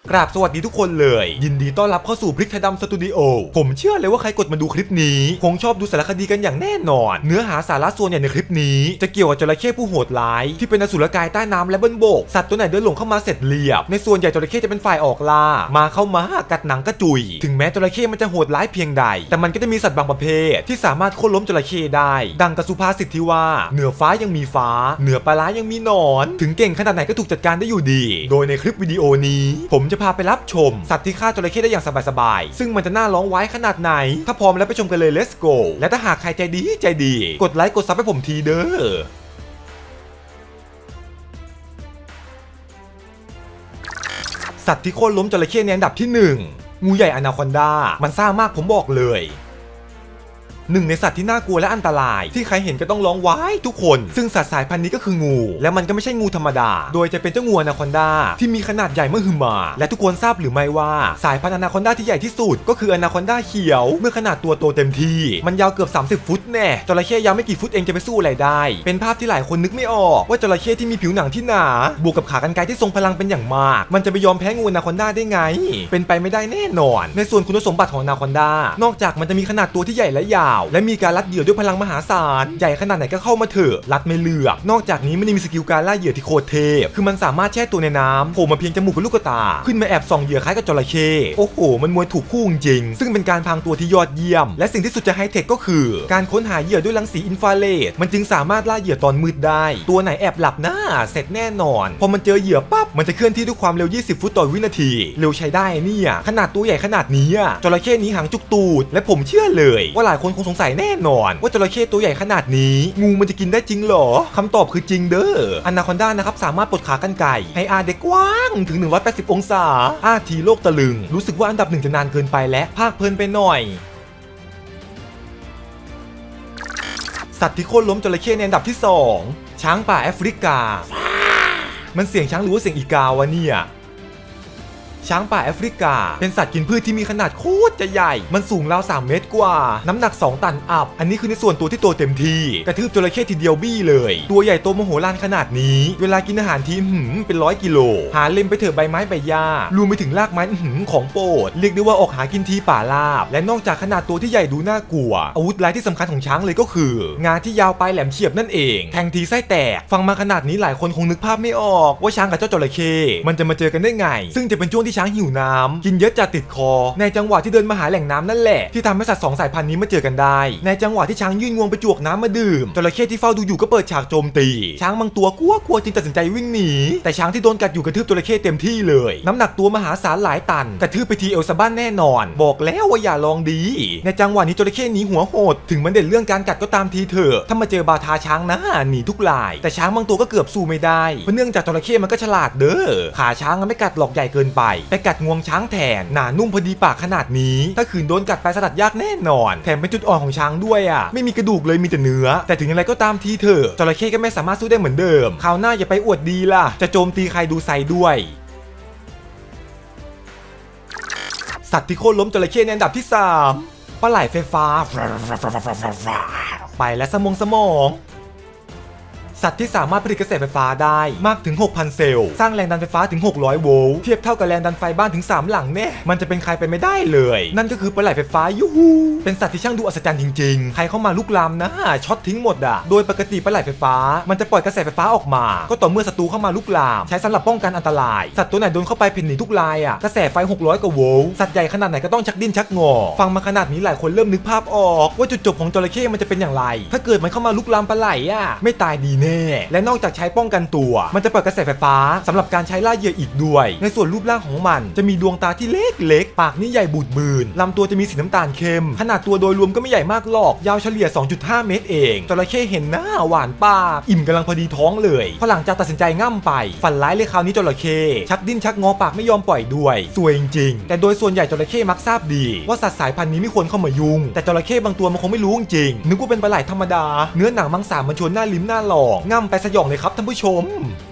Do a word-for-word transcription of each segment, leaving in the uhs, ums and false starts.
กราบสวัสดีทุกคนเลยยินดีต้อนรับเข้าสู่พริกไทยดำสตูดิโอผมเชื่อเลยว่าใครกดมาดูคลิปนี้คงชอบดูสารคดีกันอย่างแน่นอนเนื้อหาสาระส่วนใหญ่ในคลิปนี้จะเกี่ยวกับจระเข้ผู้โหดร้ายที่เป็นอสูรกายใต้น้ำและบนบกสัตว์ตัวไหนเดินหลงเข้ามาเสร็จเรียบในส่วนใหญ่จระเข้จะเป็นฝ่ายออกล่ามาเข้ามากัดหนังกระจุยถึงแม้จระเข้มันจะโหดร้ายเพียงใดแต่มันก็จะมีสัตว์บางประเภทที่สามารถโค่นล้มจระเข้ได้ดังกับสุภาษิตที่ว่าเหนือฟ้ายังมีฟ้าเหนือปลาร้ายังมีหนอนถึงเก่งขนาดไหนก็ถูกจัดการได้อยู่ดีโดยในคลิปวิดีโอนี้ผมจะพาไปรับชมสัตว์ที่ฆ่าจระเข้ได้อย่างสบายๆซึ่งมันจะน่าร้องไว้ขนาดไหนถ้าพร้อมแล้วไปชมกันเลย let's go และถ้าหากใครใจดีใจดีกดไลค์กดซับให้ผมทีเด้อสัตว์ที่โค่นล้มจระเข้ในอันดับที่หนึ่งงูใหญ่อนาคอนดามันซ่ามากผมบอกเลยหนึ่งในสัตว์ที่น่ากลัวและอันตรายที่ใครเห็นก็ต้องร้องว้ายทุกคนซึ่งสัตว์สายพันธุ์นี้ก็คืองูและมันก็ไม่ใช่งูธรรมดาโดยจะเป็นเจ้างูอนาคอนดาที่มีขนาดใหญ่มหึมาและทุกคนทราบหรือไม่ว่าสายพันธุ์อนาคอนดาที่ใหญ่ที่สุดก็คืออนาคอนดาเขียวเมื่อขนาดตัวโตเต็มที่มันยาวเกือบสามสิบฟุตแน่จระเข้ยาวไม่กี่ฟุตเองจะไปสู้อะไรได้เป็นภาพที่หลายคนนึกไม่ออกว่าจระเข้ที่มีผิวหนังที่หนาบวกกับขากรรไกรที่ทรงพลังเป็นอย่างมากมันจะไปยอมแพ้งูอนาคอนดาได้ไงเป็นไปไม่ได้แน่นอนในส่วนคุณสมบัติของอนาคอนดานอกจากมันจะมีขนาดตัวที่ใหญ่และยาวและมีการรัดเหยื่อด้วยพลังมหาศาลใหญ่ขนาดไหนก็เข้ามาเถอะรัดไม่เลือกนอกจากนี้มันยังมีสกิลการล่าเหยื่อที่โคตรเทพคือมันสามารถแช่ตัวในน้ำโผล่มาเพียงจมูกกับลูกตาขึ้นมาแอบส่องเหยื่อคล้ายกับจระเข้โอ้โหมันมวยถูกคู่จริงซึ่งเป็นการพรางตัวที่ยอดเยี่ยมและสิ่งที่สุดจะไฮเทคก็คือการค้นหาเหยื่อด้วยรังสีอินฟราเรดมันจึงสามารถล่าเหยื่อตอนมืดได้ตัวไหนแอบหลับหน้าเสร็จแน่นอนพอมันเจอเหยื่อปั๊บมันจะเคลื่อนที่ด้วยความเร็วยี่สิบฟุตต่อวินาทีเร็วใช้ได้เนี่ยขนาดตัวใหญ่ขนาดนี้จระเข้นี้หางจุกตูดและผมเชื่อเลยว่าหลายคนคงสงสัยแน่นอนว่าจระเข้ตัวใหญ่ขนาดนี้งูมันจะกินได้จริงเหรอคำตอบคือจริงเด้ออนาคอนดานะครับสามารถปลดขากรรไกรให้อาได้กว้างถึงหนึ่งร้อยแปดสิบองศาอาทีโลกตะลึงรู้สึกว่าอันดับหนึ่งจะนานเกินไปและภาคเพลินไปหน่อยสัตว์ที่โค่นล้มจระเข้ในอันดับที่สองช้างป่าแอฟริกามันเสียงช้างหรือว่าเสียงอีกาวะเนี่ยช้างป่าแอฟริกาเป็นสัตว์กินพืชที่มีขนาดโคตรจะใหญ่มันสูงราวสามเมตรกว่าน้ำหนักสองตันอัพอันนี้คือในส่วนตัวที่โตเต็มที่กระทืบจระเข้ทีเดียวบี้เลยตัวใหญ่โตมโหฬารขนาดนี้เวลากินอาหารทีหืมเป็นร้อยกิโลหาเล็มไปเถอะใบไม้ใบหญ้ารวมไปถึงรากไม้หืมของโปรดเรียกได้ว่าออกหากินทีป่าลาบและนอกจากขนาดตัวที่ใหญ่ดูน่ากลัวอาวุธร้ายที่สำคัญของช้างเลยก็คืองาที่ยาวปลายแหลมเฉียบนั่นเองแทงทีไส้แตกฟังมาขนาดนี้หลายคนคงนึกภาพไม่ออกว่าช้างกับเจ้าจระเข้มันจะมาเจอกันได้ไงซึ่งจะเป็นช่วงที่ช้างหิวน้ำกินเยอะจะติดคอในจังหวะที่เดินมาหาแหล่งน้ำนั่นแหละที่ทำให้สัตว์สองสายพันธุ์นี้มาเจอกันได้ในจังหวะที่ช้างยื่นงวงไปจวกน้ำมาดื่มจระเข้ที่เฝ้าดูอยู่ก็เปิดฉากโจมตีช้างบางตัวกลัวกลัวจึงตัดสินใจวิ่งหนีแต่ช้างที่โดนกัดอยู่กระทืบจระเข้เต็มที่เลยน้ำหนักตัวมหาศาลหลายตันกระทืบไปทีเอลซาบ้านแน่นอนบอกแล้วว่าอย่าลองดีในจังหวะนี้จระเข้หนีหัวโหดถึงมันเด่นเรื่องการกัดก็ตามทีเถอะถ้ามาเจอบาทาช้างนะหนีทุกลายแต่ช้างบางตัวก็เกือบสู้ไม่ได้เพราะเนื่องจากจระเข้มันก็ฉลาดเด้อขาช้างมันไม่กัดหลอกใหญ่เกินไปไปกัดงวงช้างแทนหนานุ่มพอดีปากขนาดนี้ถ้าขืนโดนกัดไปสลัดยากแน่นอนแถมเป็นจุดอ่อนของช้างด้วยอ่ะไม่มีกระดูกเลยมีแต่เนื้อแต่ถึงอย่างไรก็ตามทีเถอะจระเข้ก็ไม่สามารถสู้ได้เหมือนเดิมคราวหน้าอย่าไปอวดดีล่ะจะโจมตีใครดูไซด้วยสัตว์ที่โค่นล้มจระเข้ในอันดับที่สามปลาไหลไฟฟ้าไปและสมองสมองสัตว์ที่สามารถผลิตกระแสไฟฟ้าได้มากถึง หกพัน เซลล์สร้างแรงดันไฟฟ้าถึงหกร้อยโวลต์เทียบเท่ากับแรงดันไฟบ้านถึงสามหลังแน่มันจะเป็นใครไปไม่ได้เลยนั่นก็คือปลาไหลไฟฟ้ายูฮูเป็นสัตว์ที่ช่างดูอัศจรรย์จริงๆใครเข้ามาลุกลามนะช็อตทิ้งหมดอ่ะโดยปกติปลาไหลไฟฟ้ามันจะปล่อยกระแสไฟฟ้าออกมาก็ต่อเมื่อศัตรูเข้ามาลุกลามใช้สำหรับป้องกันอันตรายสัตว์ตัวไหนโดนเข้าไปเพ่นหนีทุกรายอ่ะกระแสไฟหกร้อยกว่าโวลต์สัตว์ใหญ่ขนาดไหนก็ต้องชักดิ้นชักงอฟังมาขนาดนี้หลายคนเริ่มนึกภาพออกว่าจุดจบของจระเข้มันจะเป็นอย่างไรถ้าเกิดมันเข้ามาลุกลามปลาไหลอ่ะไม่ตายดีแน่และนอกจากใช้ป้องกันตัวมันจะเปิดกระแสไฟฟ้าสำหรับการใช้ล่าเหยื่ออีกด้วยในส่วนรูปร่างของมันจะมีดวงตาที่เล็กๆปากนี่ใหญ่บูดบืนลำตัวจะมีสีน้ำตาลเข้มขนาดตัวโดยรวมก็ไม่ใหญ่มากหรอกยาวเฉลี่ย สองจุดห้า เมตรเองจระเข้เห็นหน้าหวานปากอิ่มกำลังพอดีท้องเลยพอหลังจากตัดสินใจง่ำไปฝันร้ายเลยคราวนี้จระเข้ชักดิ้นชักงอปากไม่ยอมปล่อยด้วยสวยจริงๆแต่โดยส่วนใหญ่จระเข้มักทราบดีว่าสัตว์สายพันธุ์นี้ไม่ควรเข้ามายุ่งแต่จระเข้บางตัวมันคงไม่รู้จริงนึกว่าเป็นปลาไหลธรรมดาเนื้อหนังมังสามันชวนหน้าลิ้มหน้าหลอกง่ำไปสยองเลยครับท่านผู้ชม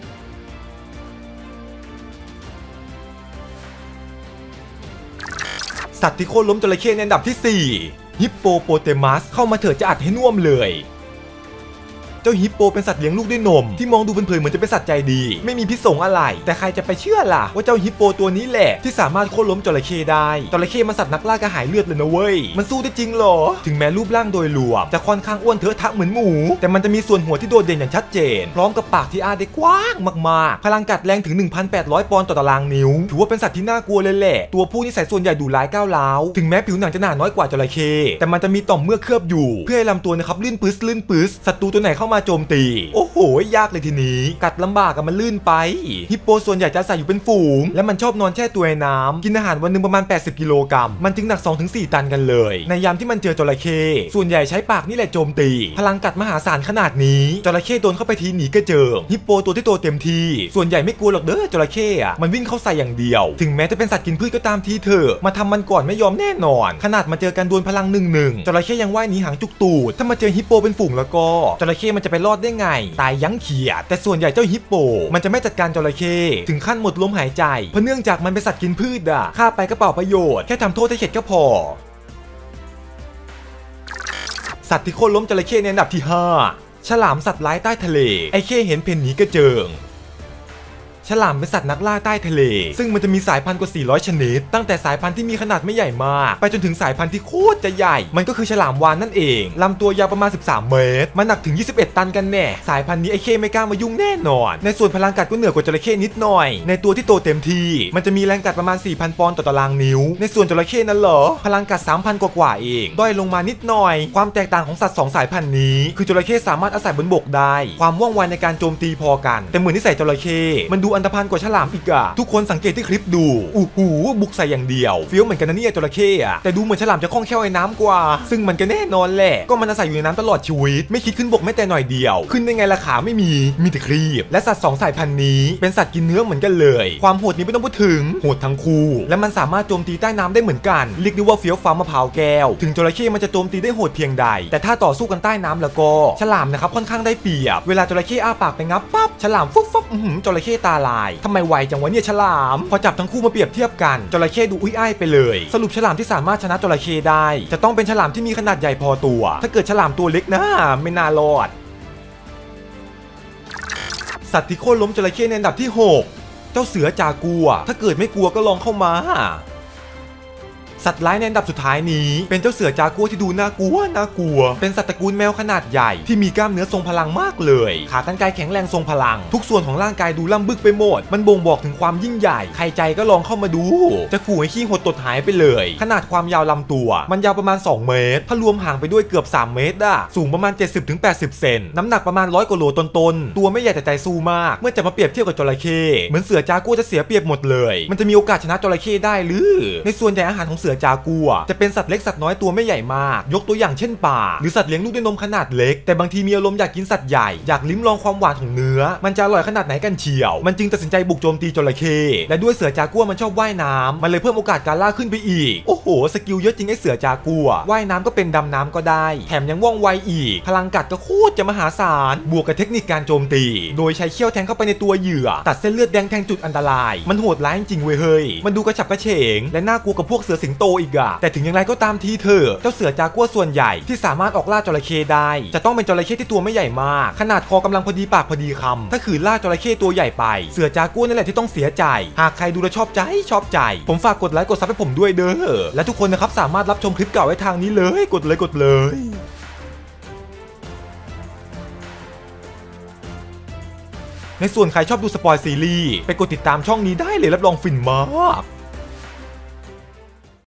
สัตว์ที่โค่นล้มจระเข้ในอันดับที่สี่ฮิปโปโปเตมัสเข้ามาเถิดจะอัดให้น่วมเลยจจ้าฮิปโปเป็นสัตว์เลี้ยงลูกด้วยนมที่มองดูเพลินๆเหมือนจะเป็นสัตว์ใจดีไม่มีพิษสงอะไรแต่ใครจะไปเชื่อล่ะว่าเจ้าฮิปโปตัวนี้แหละที่สามารถโค่นล้มจระเข้ได้จระเข้มันสัตว์นักล่ากระหายเลือดเลยนะเว้ยมันสู้ได้จริงเหรอถึงแม้รูปร่างโดยรวมจะค่อนข้างอ้วนเถอะทะเหมือนหมูแต่มันจะมีส่วนหัวที่โดดเด่นอย่างชัดเจนพร้อมกับปากที่อ้าได้กว้างมากๆพลังกัดแรงถึง หนึ่งพันแปดร้อย ปอนด์ต่อตารางนิ้วถือว่าเป็นสัตว์ที่น่ากลัวเลยแหละตัวผู้นิสัยส่วนใหญ่ดุร้ายก้าวร้าวถึงแม้ผิวหนังจะหนาน้อยกว่าจระเข้แต่มันจะมีต่อมเมือกเคลือบอยู่เพื่อให้ลำตัวนะครับลื่นปื้สลื่นปื้สศัตรูตัวไหนเข้ามาโจมตีโอ้โหยากเลยทีนี้กัดลำบากกับมันลื่นไปฮิปโปส่วนใหญ่จะอาศัยอยู่เป็นฝูงและมันชอบนอนแช่ตัวในน้ำกินอาหารวันหนึ่งประมาณแปดสิบกิโลกรัมมันจึงหนัก สองถึงสี่ ตันกันเลยในยามที่มันเจอจระเข้ส่วนใหญ่ใช้ปากนี่แหละโจมตีพลังกัดมหาศาลขนาดนี้จระเข้โดนเข้าไปทีหนีกระเจิงฮิปโปตัวที่โตเต็มทีส่วนใหญ่ไม่กลัวหรอกเด้อจระเข้อะมันวิ่งเข้าใส่อย่างเดียวถึงแม้จะเป็นสัตว์กินพืชก็ตามทีเถอะมาทำมันก่อนไม่ยอมแน่นอนขนาดมาเจอกันดวลพลังหนึ่งหนึ่งจระเข้ยังว่ายหนีหางจุกตูดถ้ามาเจอฮิปโปเป็นฝูงแล้วก็จระเข้มันจะไปรอดได้ไงตายยั้งเขียดแต่ส่วนใหญ่เจ้าฮิปโปมันจะไม่จัดการจระเข้ถึงขั้นหมดลมหายใจเพราะเนื่องจากมันเป็นสัตว์กินพืชอะฆ่าไปก็เปล่าประโยชน์แค่ทำโทษให้เข็ดก็พอสัตว์ที่โค่นล้มจระเข้ในอันดับที่ห้าฉลามสัตว์ร้ายใต้ทะเลไอ้เข้เห็นเพนหนีกระเจิงฉลามเป็นสัตว์นักล่าใต้ทะเลซึ่งมันจะมีสายพันธุ์กว่าสี่ร้อยชนิดตั้งแต่สายพันธุ์ที่มีขนาดไม่ใหญ่มากไปจนถึงสายพันธุ์ที่โคตรจะใหญ่มันก็คือฉลามวาฬนั่นเองลำตัวยาวประมาณสิบสามเมตรมันหนักถึงยี่สิบเอ็ดตันกันแน่สายพันธุ์นี้ไอ้เข้ไม่กล้ามายุ่งแน่นอนในส่วนพลังกัดก็เหนือกว่าจระเข้นิดหน่อยในตัวที่โตเต็มที่มันจะมีแรงกัดประมาณ สี่พัน ปอนด์ต่อตารางนิ้วในส่วนจระเข้นั้นเหรอพลังกัด สามพัน กว่าๆเองด้อยลงมานิดหน่อยความแตกต่างของสัตว์สองสายพันธุ์นี้คือจระเข้สามารถอาศัยบนบกได้ความว่องไวในการโจมตีพอกันแต่เหมือนนิสัยจระเข้มันดูอันธพาลกว่าฉลามทุกคนสังเกตที่คลิปดูอู้หูบุกใส่อย่างเดียวเฟี้ยวเหมือนกันนะเนี่ยจระเข้อะแต่ดูเหมือนฉลามจะคล่องแคล่วในน้ำกว่าซึ่งมันก็แน่นอนแหละก็มันอาศัยอยู่ในน้ำตลอดชีวิตไม่คิดขึ้นบกไม่แต่หน่อยเดียวขึ้นได้ไงราคาไม่มีมีแต่ครีบและสัตว์สองสายพันธุ์นี้เป็นสัตว์กินเนื้อเหมือนกันเลยความโหดนี้ไม่ต้องพูดถึงโหดทั้งคู่และมันสามารถโจมตีใต้น้ำได้เหมือนกันเรียกได้ว่าเฟี้ยวฟ้ามะพร้าวแก้วถึงจระเข้มันจะโจมตีได้โหดเพียงใดแต่ถ้าต่อสู้กันใต้น้ำแล้วก็ฉลามนะครับค่อนข้างได้เปรียบเวลาจระเข้อ้าปากไปงับปั๊บฉลามฟุ๊บฟับจระเข้ตาลายทำไมไวจังวะเนี่ยฉลามพอจับทั้งคู่มาเปรียบเทียบกันจระเข้ดูอุ้ยอ้ายไปเลยสรุปฉลามที่สามารถชนะจระเข้ได้จะต้องเป็นฉลามที่มีขนาดใหญ่พอตัวถ้าเกิดฉลามตัวเล็กนะไม่น่ารอดสัตว์ที่โค่นล้มจระเข้ในอันดับที่หกเจ้าเสือจากัวถ้าเกิดไม่กลัวก็ลองเข้ามาสัตว์ร้ายในอันดับสุดท้ายนี้เป็นเจ้าเสือจากัวที่ดูน่ากลัวน่ากลัวเป็นสัตว์ตระกูลแมวขนาดใหญ่ที่มีกล้ามเนื้อทรงพลังมากเลยขากรรไกรแข็งแรงทรงพลังทุกส่วนของร่างกายดูล่ำบึกไปหมดมันบ่งบอกถึงความยิ่งใหญ่ใครใจก็ลองเข้ามาดูจะขู่ให้ขี้หดตดหายไปเลยขนาดความยาวลำตัวมันยาวประมาณสองเมตรถ้ารวมห่างไปด้วยเกือบสามเมตรอะสูงประมาณ เจ็ดสิบถึงแปดสิบ เซนน้ำหนักประมาณร้อยกว่าโลต้นๆตัวไม่ใหญ่แต่ใจสู้มากเมื่อจะมาเปรียบเทียบกับจระเข้เหมือนเสือจากัวจะเสียเปรียบหมดเลยมันจะมีโอกาสชนะจระเข้ได้หรือในส่วนใหญ่อาหารของเสือจากัวจะเป็นสัตว์เล็กสัตว์น้อยตัวไม่ใหญ่มากยกตัวอย่างเช่นป่าหรือสัตว์เลี้ยงลูกด้วยนมขนาดเล็กแต่บางทีมีอารมณ์อยากกินสัตว์ใหญ่อยากลิ้มลองความหวานของเนื้อมันจะอร่อยขนาดไหนกันเชียวมันจึงตัดสินใจบุกโจมตีจระเข้และด้วยเสือจากัวมันชอบว่ายน้ำมันเลยเพิ่มโอกาสการล่าขึ้นไปอีกโอ้โหสกิลเยอะจริงไอ้เสือจากัวว่ายน้ำก็เป็นดำน้ำก็ได้แถมยังว่องไวอีกพลังกัดก็โคตรจะมหาศาลบวกกับเทคนิคการโจมตีโดยใช้เขี้ยวแทงเข้าไปในตัวเหยื่อตัดเส้นเลือดแดงแทงจุดอันตรายมันโหดร้ายจริงเว้ยเฮ้ยมันดูกระฉับกระเฉงและน่ากลัวกับพวกเสือสิงโตอีกอะแต่ถึงอย่างไรก็ตามทีเถอะเจ้าเสือจากัวส่วนใหญ่ที่สามารถออกล่าจระเข้ได้จะต้องเป็นจระเข้ที่ตัวไม่ใหญ่มากขนาดคอกำลังพอดีปากพอดีคำถ้าขืนล่าจระเข้ตัวใหญ่ไปเสือจากัวนั่นแหละที่ต้องเสียใจหากใครดูแลชอบใจชอบใจผมฝากกดไลค์กดซับให้ผมด้วยเด้อและทุกคนนะครับสามารถรับชมคลิปเก่าไว้ทางนี้เลยกดเลยกดเลยในส่วนใครชอบดูสปอยซีรีส์ไปกดติดตามช่องนี้ได้เลยรับรองฟินมาก